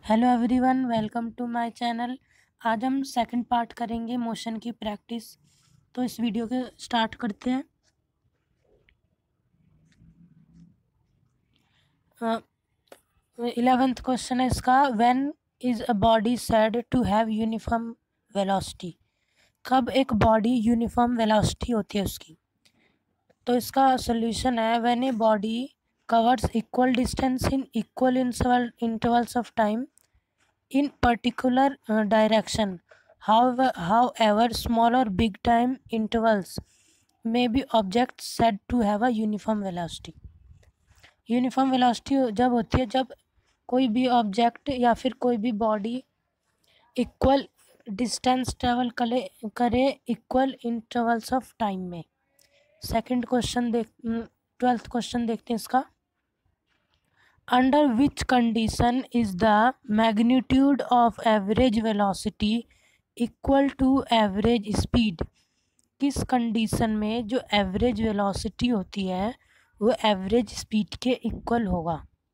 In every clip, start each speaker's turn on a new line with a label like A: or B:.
A: Hello everyone, welcome to my channel. आज हम second part करेंगे मोशन की प्रैक्टिस। तो इस वीडियो के स्टार्ट करते हैं। 11th क्वेश्चन है इसका, when is a body said to have uniform velocity. कब एक बॉडी यूनिफॉर्म वेलोसिटी होती है उसकी। तो इसका सोल्यूशन है, when a body covers equal distance in equal intervals of time in particular direction. However, small or big time intervals may be objects said to have a uniform velocity. Uniform velocity जब होती है जब कोई भी object या फिर कोई भी बॉडी इक्वल डिस्टेंस ट्रेवल करे इक्वल इंटरवल्स ऑफ टाइम में। सेकंड क्वेश्चन 12th क्वेश्चन देखते हैं इसका। Under which condition is the magnitude of average velocity equal to average speed? किस कंडीशन में जो एवरेज वेलोसिटी होती है वो एवरेज स्पीड के इक्वल होगा।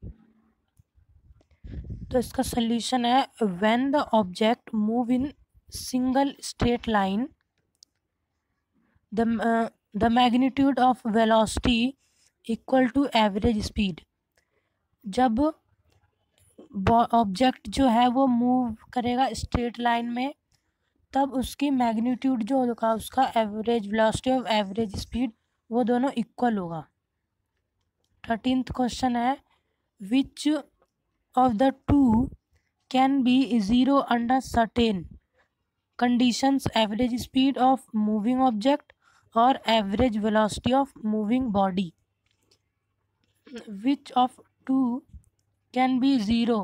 A: तो इसका सोल्यूशन है, when the object move in single straight line the magnitude of velocity equal to average speed. जब ऑब्जेक्ट जो है वो मूव करेगा स्ट्रेट लाइन में तब उसकी मैग्नीट्यूड जो होगा उसका एवरेज वेलोसिटी और एवरेज स्पीड वो दोनों इक्वल होगा। 13th क्वेश्चन है, which of the two can be zero under certain conditions, average speed of moving object और average velocity of moving body. Which of two can be zero.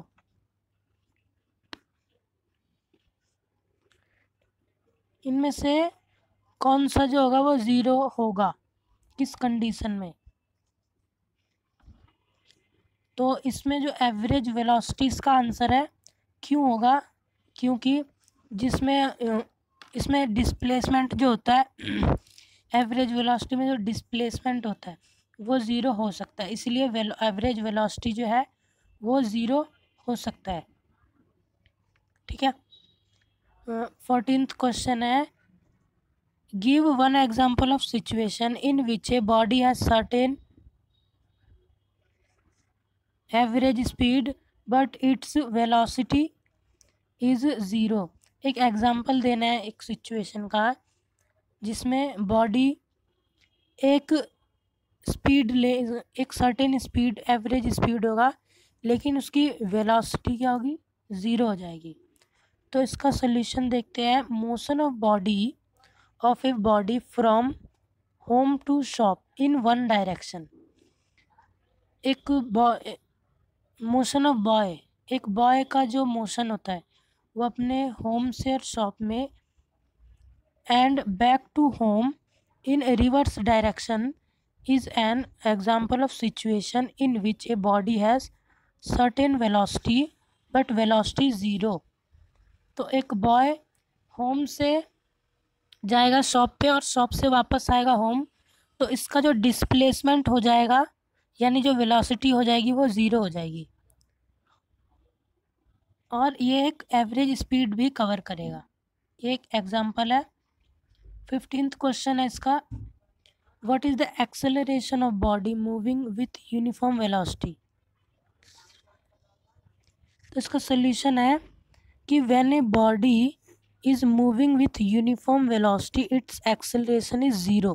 A: इनमें से कौन सा जो होगा वो ज़ीरो होगा, किस कंडीशन में। तो इसमें जो एवरेज वेलोसिटी इसका आंसर है। क्यों होगा, क्योंकि इसमें डिस्प्लेसमेंट जो होता है एवरेज वेलोसिटी में जो डिस्प्लेसमेंट होता है वो ज़ीरो हो सकता है, इसलिए एवरेज वेलोसिटी जो है वो ज़ीरो हो सकता है। ठीक है। 14th क्वेश्चन है, give one example of situation in which a body has certain average speed but its velocity is zero. एक एग्जाम्पल देना है एक सिचुएशन का जिसमें बॉडी एक सर्टेन स्पीड एवरेज स्पीड होगा लेकिन उसकी वेलोसिटी क्या होगी, ज़ीरो हो जाएगी। तो इसका सोल्यूशन देखते हैं, motion of a body from home to shop in one direction. एक मोशन ऑफ बॉय, एक बॉय का जो मोशन होता है वो अपने होम से शॉप में and back to home in reverse direction is an example of situation in which a body has certain velocity but velocity zero। तो एक बॉय होम से जाएगा शॉप पे और शॉप से वापस आएगा होम, तो इसका जो डिस्प्लेसमेंट हो जाएगा यानी जो वेलोसिटी हो जाएगी वो ज़ीरो हो जाएगी और ये एक एवरेज स्पीड भी कवर करेगा। ये एक एग्जांपल है। 15th क्वेश्चन है इसका, What is the acceleration of body moving with uniform velocity? तो इसका सोल्यूशन है कि when a body is moving with uniform velocity its acceleration is zero।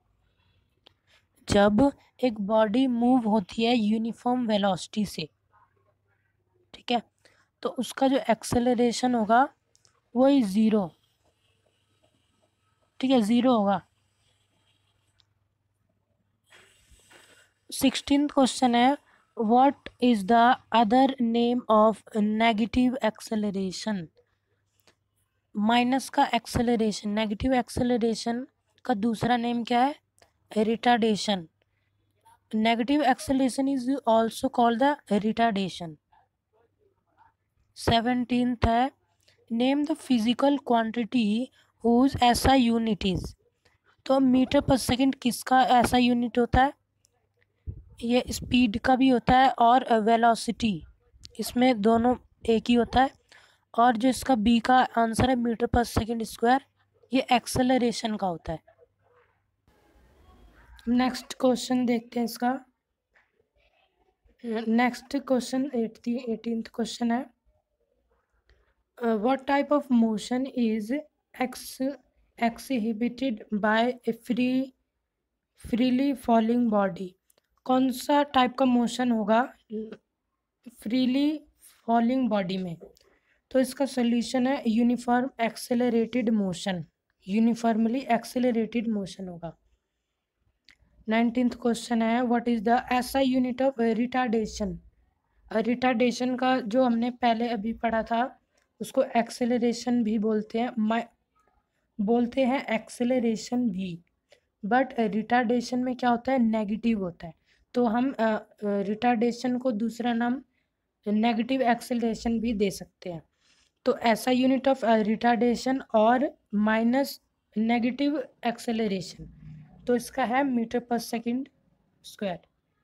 A: जब एक बॉडी मूव होती है यूनिफॉर्म वेलोसिटी से, ठीक है, तो उसका जो एक्सेलरेशन होगा वो ही ज़ीरो, ठीक है, ज़ीरो होगा। 16th क्वेश्चन है, what is the other name of negative acceleration. Minus का एक्सेलरेशन, नेगेटिव एक्सेलरेशन का दूसरा नेम क्या है, retardation. Negative acceleration is also called the retardation. 17th है, name the physical quantity whose SI unit is. तो metre पर second किसका SI unit होता है, ये स्पीड का भी होता है और वेलोसिटी, इसमें दोनों एक ही होता है। और जो इसका बी का आंसर है मीटर पर सेकंड स्क्वायर, ये एक्सेलरेशन का होता है। नेक्स्ट क्वेश्चन देखते हैं इसका। नेक्स्ट क्वेश्चन 18th क्वेश्चन है, what type of motion is exhibited by a freely falling body. कौन सा टाइप का मोशन होगा फ्रीली फॉलिंग बॉडी में? तो इसका सोल्यूशन है uniform accelerated motion, uniformly accelerated motion होगा। 19th क्वेश्चन है, what is the SI unit of retardation. Retardation का जो हमने पहले अभी पढ़ा था उसको एक्सेलरेशन भी बोलते हैं एक्सेलरेशन भी, बट रिटार्डेशन में क्या होता है, नेगेटिव होता है। तो हम रिटार्डेशन को दूसरा नाम नेगेटिव एक्सेलरेशन भी दे सकते हैं। तो ऐसा यूनिट ऑफ रिटार्डेशन और माइनस नेगेटिव एक्सेलरेशन, तो इसका है मीटर पर सेकंड स्क्वायर।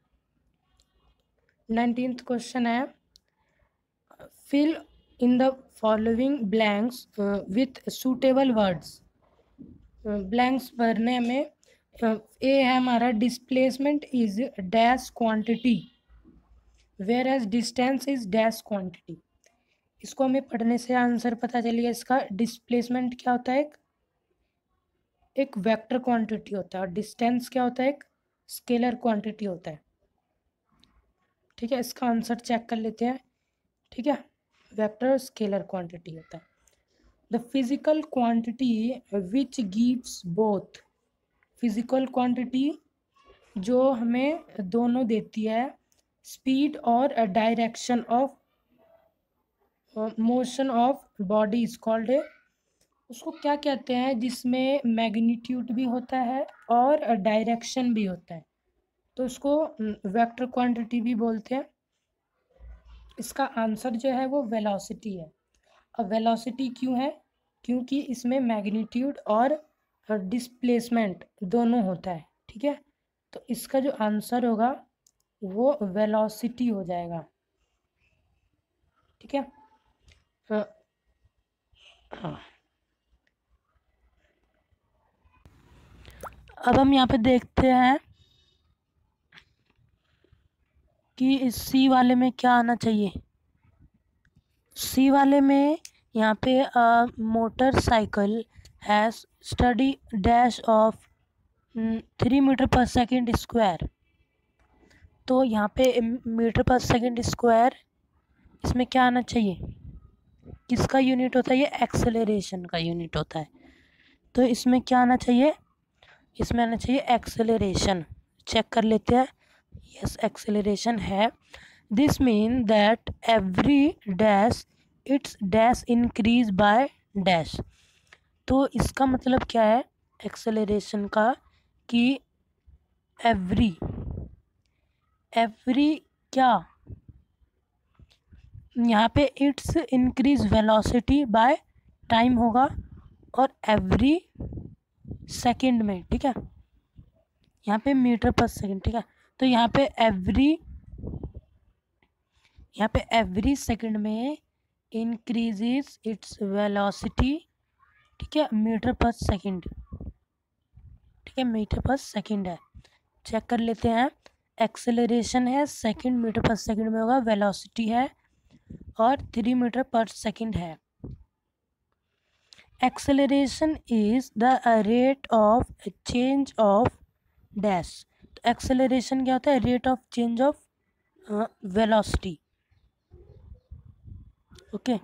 A: 19th क्वेश्चन है, fill in the following blanks with suitable words. Blanks भरने में ए है हमारा displacement is dash quantity, whereas distance is dash quantity. इसको हमें पढ़ने से आंसर पता चलिए। इसका डिस्प्लेसमेंट क्या होता है, एक वेक्टर क्वांटिटी होता है, और डिस्टेंस क्या होता है, एक स्केलर क्वांटिटी होता है। ठीक है, इसका आंसर चेक कर लेते हैं। ठीक है, वेक्टर और स्केलर क्वांटिटी होता है। The physical quantity which gives both, physical quantity जो हमें दोनों देती है, स्पीड और direction of motion of body is called, उसको क्या कहते हैं, जिसमें मैग्नीट्यूड भी होता है और डायरेक्शन भी होता है, तो उसको वेक्टर क्वांटिटी भी बोलते हैं। इसका आंसर जो है वो वेलोसिटी है। अब वेलोसिटी क्यों है, क्योंकि इसमें मैग्नीट्यूड और डिस्प्लेसमेंट दोनों होता है। ठीक है, तो इसका जो आंसर होगा वो वेलोसिटी हो जाएगा। ठीक है, हाँ। अब हम यहाँ पे देखते हैं कि इस सी वाले में क्या आना चाहिए। सी वाले में यहाँ पे motorcycle has steady dash of 3 metre पर सेकेंड स्क्वायर। तो यहाँ पे मीटर पर सेकेंड स्क्वायर, इसमें क्या आना चाहिए, किसका यूनिट होता है, ये एक्सेलरेशन का यूनिट होता है। तो इसमें क्या आना चाहिए, इसमें आना चाहिए एक्सेलरेशन। चेक कर लेते हैं, यस एक्सेलरेशन है। This mean that every dash its dash increase by dash. तो इसका मतलब क्या है एक्सेलरेशन का, कि एवरी क्या, यहाँ पे its increase velocity by time होगा और एवरी सेकंड में। ठीक है, यहाँ पे मीटर पर सेकंड। ठीक है, तो यहाँ पे एवरी सेकंड में इंक्रीजेस इट्स वेलोसिटी। ठीक है, मीटर पर सेकंड। ठीक है, मीटर पर सेकंड है। चेक कर लेते हैं, एक्सेलरेशन है सेकंड मीटर पर सेकंड में होगा, वेलोसिटी है और 3 मीटर पर सेकंड है। Acceleration is the rate of change of dash. तो एक्सेलरेशन क्या होता है, rate of change of velocity. Okay,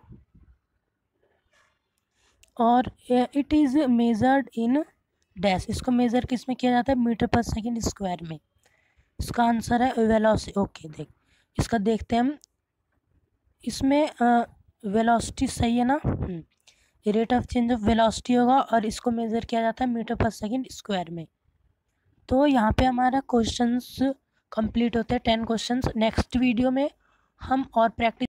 A: और it is measured in dash. इसको मेजर किस में किया जाता है, मीटर पर सेकंड स्क्वायर में। इसका आंसर है वेलोसिटी। ओके, देख इसका देखते हैं हम, इसमें वेलोसिटी सही है ना, rate of change of velocity होगा और इसको मेजर किया जाता है मीटर पर सेकंड स्क्वायर में। तो यहाँ पे हमारा क्वेश्चंस कंप्लीट होते हैं, 10 क्वेश्चंस। नेक्स्ट वीडियो में हम और प्रैक्टिस